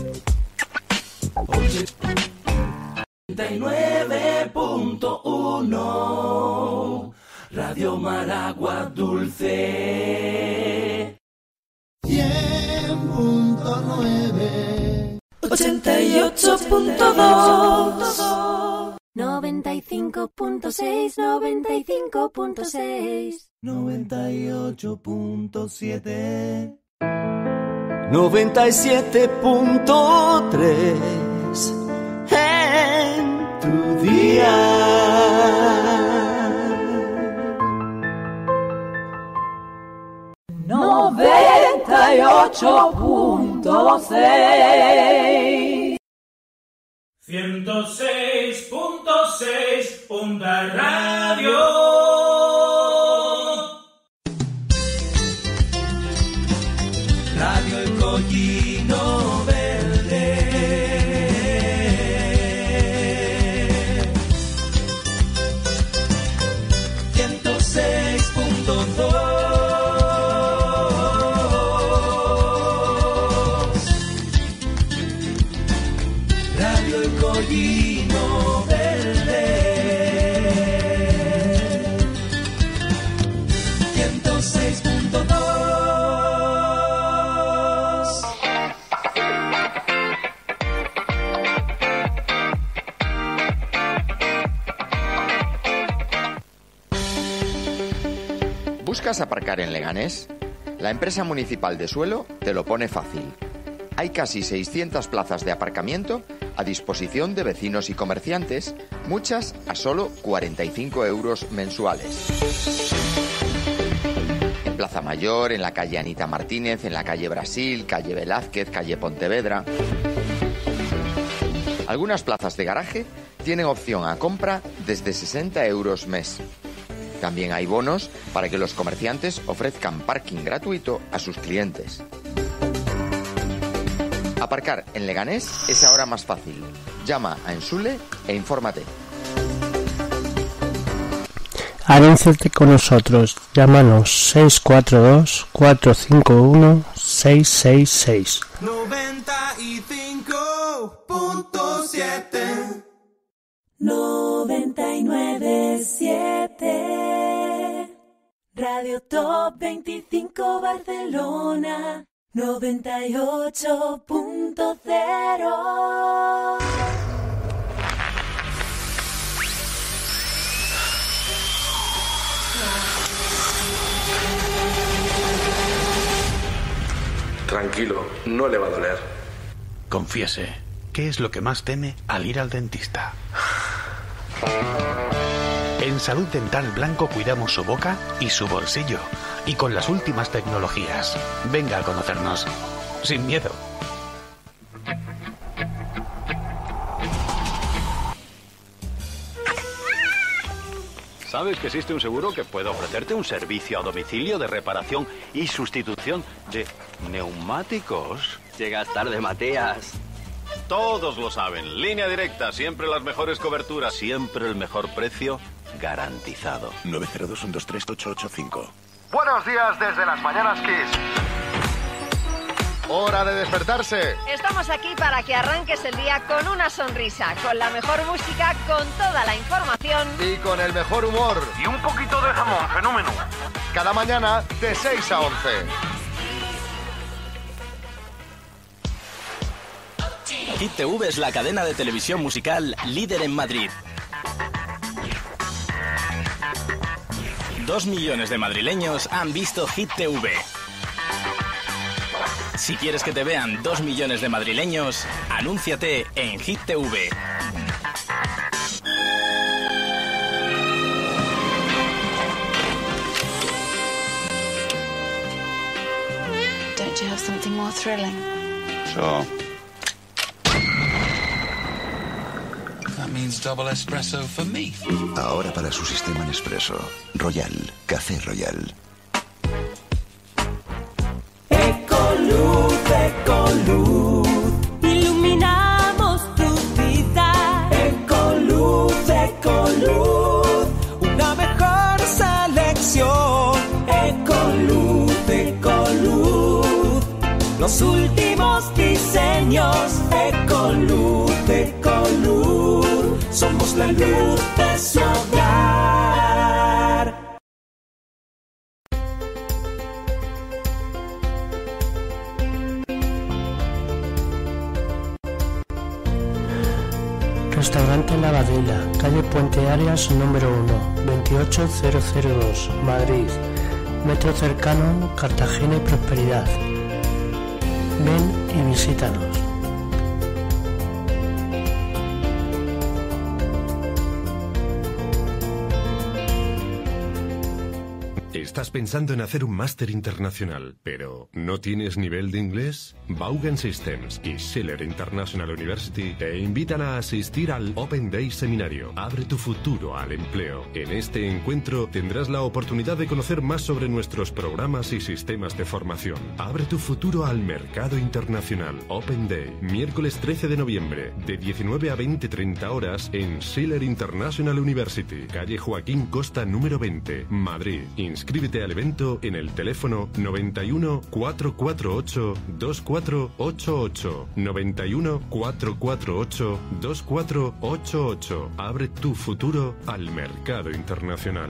89.1 Radio Maragua Dulce 100.9 88.2 95.6 95.6 98.7 97.3 en tu día. Noventa y 98.6 106.6 Onda Radio. Radio El Collino Verde. Radio El Collino Verde 106.2. ¿Buscas aparcar en Leganés? La empresa municipal de suelo te lo pone fácil. Hay casi 600 plazas de aparcamiento a disposición de vecinos y comerciantes, muchas a solo 45 euros mensuales. En Plaza Mayor, en la calle Anita Martínez, en la calle Brasil, calle Velázquez, calle Pontevedra. Algunas plazas de garaje tienen opción a compra desde 60 euros mes. También hay bonos para que los comerciantes ofrezcan parking gratuito a sus clientes. Aparcar en Leganés es ahora más fácil. Llama a Ensule e infórmate. Anúnciate con nosotros. Llámanos 642-451-666. 95.7 99.7 Radio Top 25 Barcelona 98.0. Tranquilo, no le va a doler. Confiese, ¿qué es lo que más teme al ir al dentista? En Salud Dental Blanco cuidamos su boca y su bolsillo. Y con las últimas tecnologías. Venga a conocernos. Sin miedo. ¿Sabes que existe un seguro que puede ofrecerte un servicio a domicilio de reparación y sustitución de neumáticos? Llegas tarde, Matías. Todos lo saben. Línea Directa, siempre las mejores coberturas, siempre el mejor precio garantizado. 902-123-885. Buenos días desde las Mañanas Kiss. Hora de despertarse. Estamos aquí para que arranques el día con una sonrisa, con la mejor música, con toda la información y con el mejor humor. Y un poquito de jamón, fenómeno. Cada mañana de 6 a 11. Hit TV es la cadena de televisión musical líder en Madrid. 2 millones de madrileños han visto Hit TV. Si quieres que te vean 2 millones de madrileños, anúnciate en Hit TV. Don't you have something more thrilling? Sure. That means double espresso for me. Ahora para su sistema Nespresso. Royal. Café Royal. Ecoluz, Ecoluz. Iluminamos tu vida. Ecoluz, Ecoluz. Una mejor selección. Ecoluz, Ecoluz. los últimos diseños. Ecoluz, Ecoluz, somos la luz de su hogar. Restaurante La Badila, calle Puente Arias, número 1, 28002, Madrid. Metro cercano, Cartagena y Prosperidad. Ven y visítanos. ¿Estás pensando en hacer un máster internacional, pero no tienes nivel de inglés? Vaughan Systems y Schiller International University te invitan a asistir al Open Day Seminario. Abre tu futuro al empleo. En este encuentro tendrás la oportunidad de conocer más sobre nuestros programas y sistemas de formación. Abre tu futuro al mercado internacional. Open Day, miércoles 13 de noviembre, de 19 a 20:30 horas en Schiller International University, calle Joaquín Costa número 20, Madrid. Inscríbete al evento en el teléfono 91 448 2488. 91 448 2488. Abre tu futuro al mercado internacional.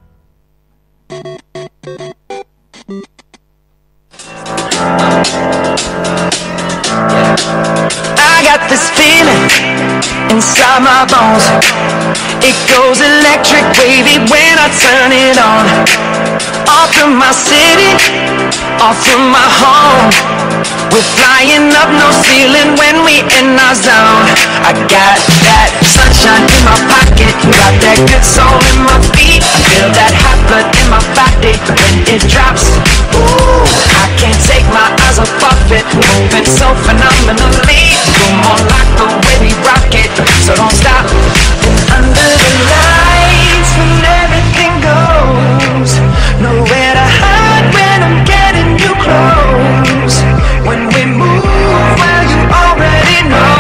I got this feeling inside my bones. It goes electric wavy when I turn it on. Off from my city, off from my home. We're flying up no ceiling when we in our zone. I got that sunshine in my pocket, got that good soul in my feet. I feel that hot blood in my body when it drops. Ooh, I can't take my eyes off of it, moving so phenomenally. Come on, like the way we rock it, so don't stop. And under the lights, when everything goes, nowhere to hide when I'm getting you close. When we move, well, you already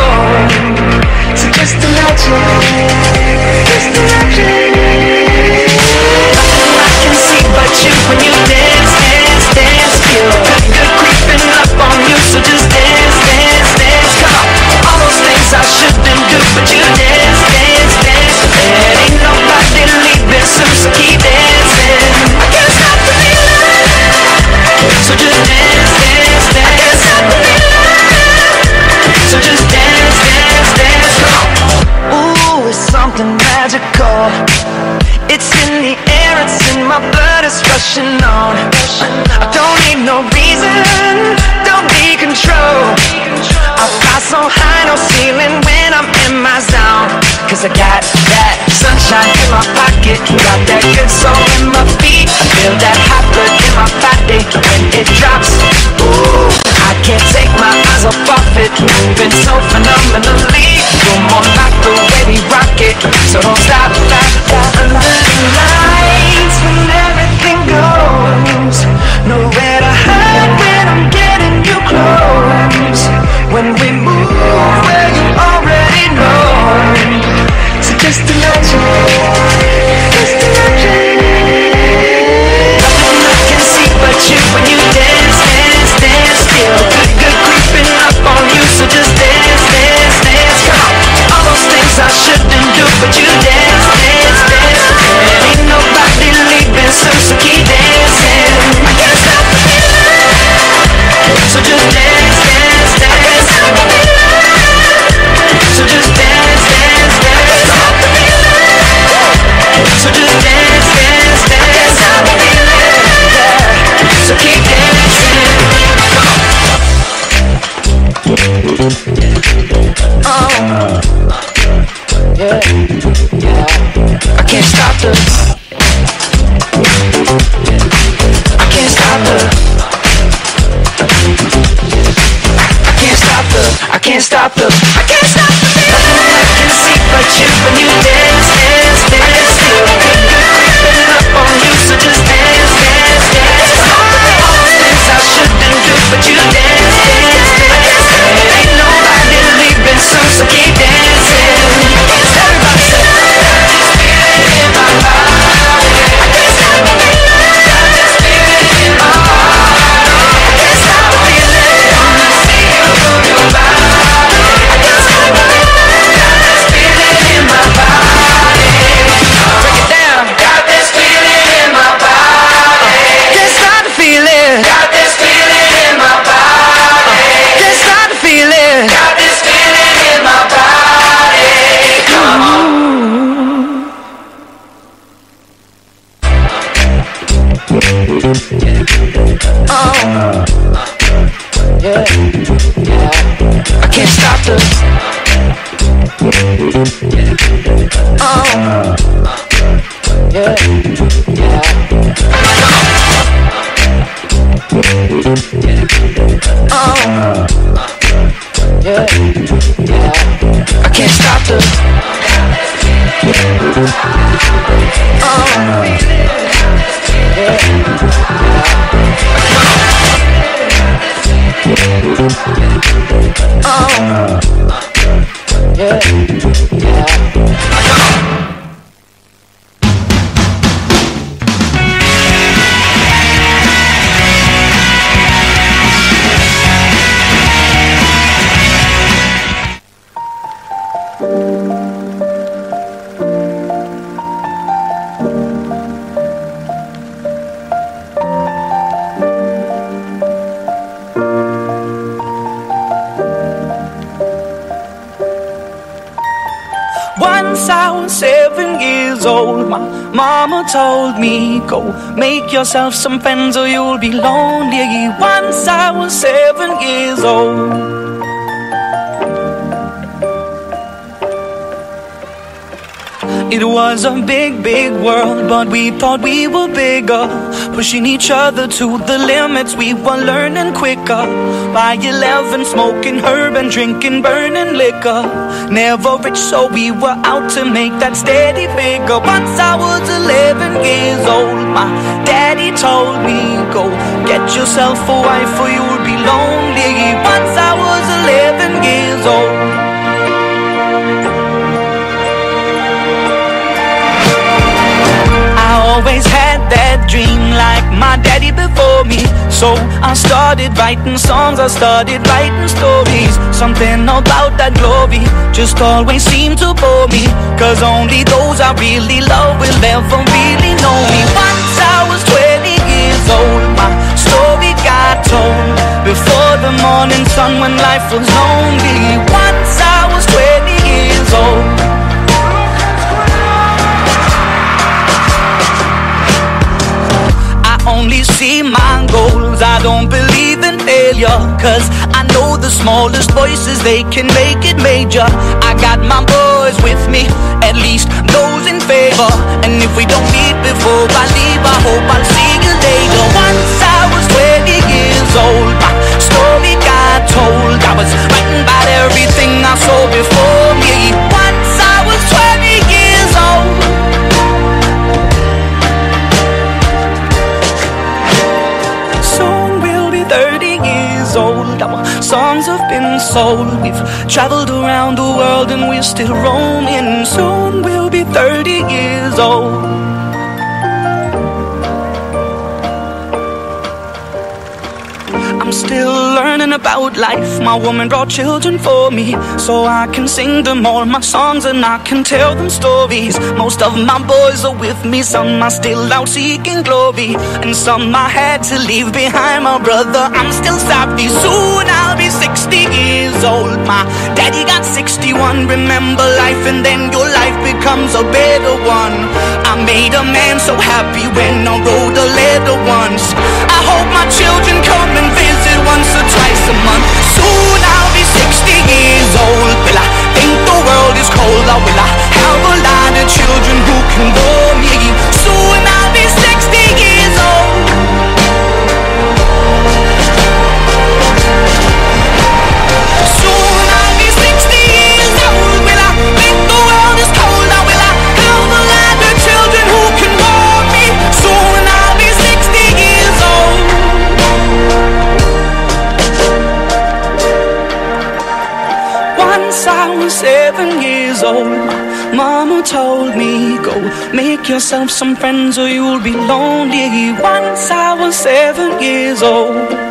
know. So just imagine, just imagine. Nothing I can see but you when you dance, dance, dance. Feel good creeping up on you, so just dance, dance, dance. Come on, all those things I shouldn't do, but you dance, dance, dance. There ain't nobody leaving soon, so keep dancing. I can't stop the feeling, so just dance, dance, dance. I can't stop the feeling, so just dance, dance, dance. Come on. Ooh, it's something magical. It's in the air, it's in my blood, it's rushing on. I don't need no reason, don't need control. I fly so high, no ceiling when I'm in my zone. Cause I got that sunshine in my pocket, got that good soul in my feet. I feel that hot blood in my body when it drops. Ooh, I can't take my eyes off of it, moving so phenomenally. You're more like the way we rock it, so don't stop, stop, stop. Under the lights, when everything goes, nowhere to hide when I'm getting you close. When we move, well, you already know. So just imagine, just imagine. Nothing I can see but you when you dance, dance, dance. Feel good, good creeping up on you, so just dance, dance, dance. Come on, all those things I shouldn't do, but you dance, dance, dance. There ain't nobody leaving soon, so keep dancing. I can't stop the feeling, so just dance, dance, dance. I can't stop the feeling, so just dance, dance, dance. I can't stop the feeling, so just dance, dance, dance. I can't stop the feeling, so keep dancing. Oh, yeah, yeah. I can't stop the. I can't stop the. I can't stop the. I can't stop the. I can't stop the feeling. Nothing I can see but you when you dance, dance, dance. Feel good, good creeping up on you, so just dance, dance, dance. All those things I shouldn't do, but you dance, dance, dance. There ain't nobody leaving soon, so keep dancing. Everybody say, got this feeling in my body. I can't stop the feeling. Got this feeling in my heart. I can't stop the feeling. Yeah, yeah, yeah. I can't stop the. Once I was 7 years old, my mama told me, go make yourself some friends or you'll be lonely. Once I was 7 years old. It was a big, big world, but we thought we were bigger, pushing each other to the limits. We were learning quicker. By 11, smoking herb and drinking burning liquor. Never rich, so we were out to make that steady figure. Once I was 11 years old, my daddy told me, go get yourself a wife or you'll be lonely. Once I was 11 years old. Always had that dream like my daddy before me. So I started writing songs, I started writing stories. Something about that glory just always seemed to bore me, cause only those I really love will ever really know me. Once I was 20 years old, my story got told before the morning sun when life was lonely. Once I was 20 years old. Only see my goals, I don't believe in failure, cause I know the smallest voices, they can make it major. I got my boys with me, at least those in favor. And if we don't meet before I leave, I hope I'll see you later. Once I was 20 years old, my story got told. I was writing about everything I saw before me. Once I was 20 years old. Our songs have been sold. We've traveled around the world and we're still roaming. Soon we'll be 30 years old. I'm still learning about life. My woman brought children for me, so I can sing them all my songs and I can tell them stories. Most of my boys are with me, some are still out seeking glory, and some I had to leave behind. My brother, I'm still sorry. Soon I'll be 60 years old. My daddy got 61. Remember life and then your life becomes a better one. I made a man so happy when I wrote a letter once. I hope my children come and visit once or twice a month. Soon I'll be 60 years old. Will I think the world is cold, or will I have a lot of children who can bore me? Soon I'll be 60 years old. Soon I'll be 60 years old. Will I think the world is cold, or will I have a lot of children who can bore me? Soon I'll be 60 years old. Once I was 7 years old, mama told me, go make yourself some friends or you'll be lonely. Once I was 7 years old.